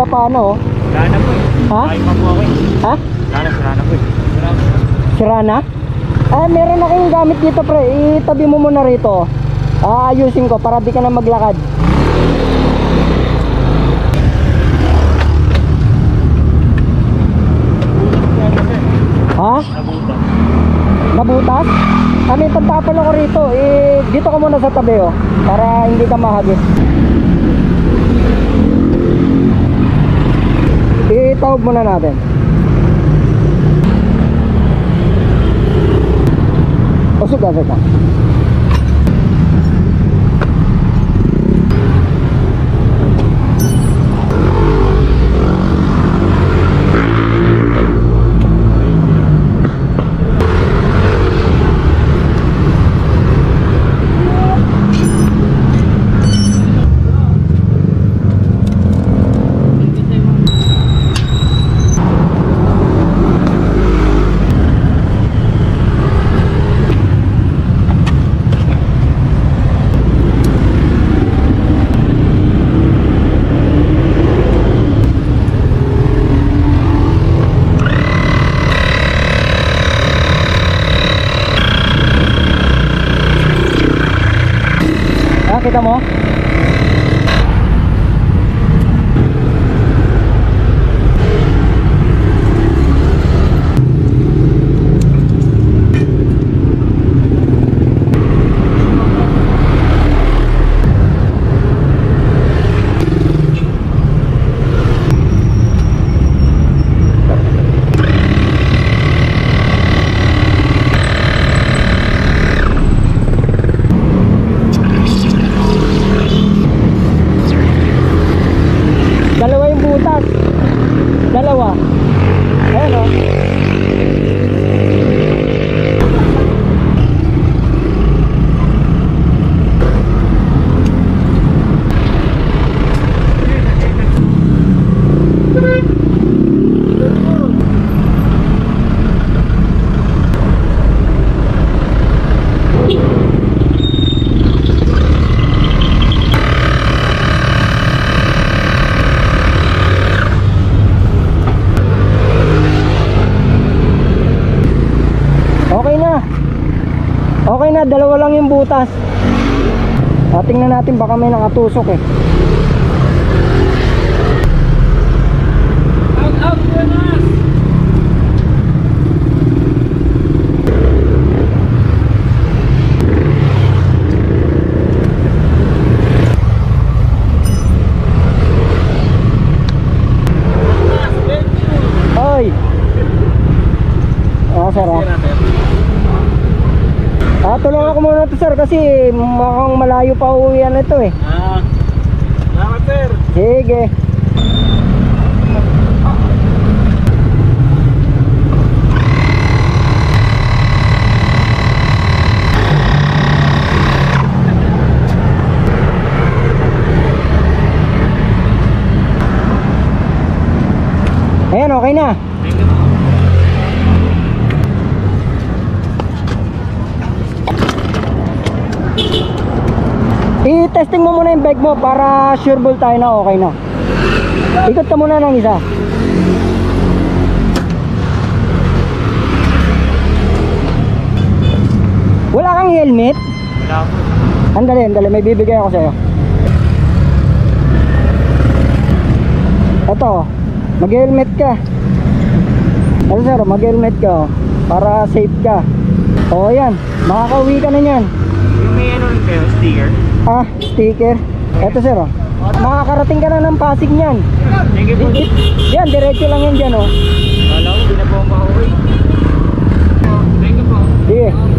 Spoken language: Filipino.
paano oh. Lana po eh. Ha? Ay, pa po ako eh. Ha? Lana po eh. Sira na? Ah, meron akong gamit dito pre. Itabi mo muna rito. Ayusin ko para di ka na maglakad. Ha? Nabuta. Nabutas? May pagtapal ako rito. Dito ka muna sa tabi oh. Para hindi ka mahagis. Itawag muna natin. Suka. Kita mo? Dalawa. Ayan o. Okay na, dalawa lang yung butas. Tingnan natin baka may nakatusok eh. Out, buenas! Oy! Sir ah. Tulungan ako muna to sir kasi mukhang malayo pa uwian ito eh. Salamat sir. Sige. Ayan, okay na. I-testing mo muna yung bike mo para sure ball tayo na okay na. Ikot ka muna ng isa. Wala kang helmet? Wala po. Andali, may bibigay ako sa'yo. Ito, mag-helmet ka. Ano sir, mag-helmet ka para safe ka. O yan, makakauwi ka na yan. Yung may ano rin kayo, sticker? Sticker. Eto sir oh. Makakarating ka na ng Pasig niyan. Thank you po. Yan, diretso lang yan dyan oh. Wala ko, hindi na po ako makauwi. Thank you po. Sige.